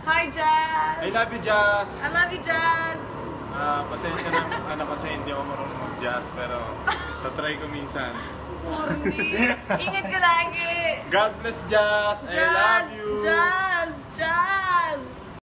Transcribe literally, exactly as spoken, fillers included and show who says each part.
Speaker 1: Hi, Jazz!
Speaker 2: I love you, Jazz!
Speaker 1: I love you, Jazz!
Speaker 2: Ah, pasensya na, ano kasi hindi ako marunong mag-jazz, pero tatry ko minsan.
Speaker 1: Ingat ka lagi!
Speaker 2: God bless, Jazz! I love you!
Speaker 1: Jazz! Jazz!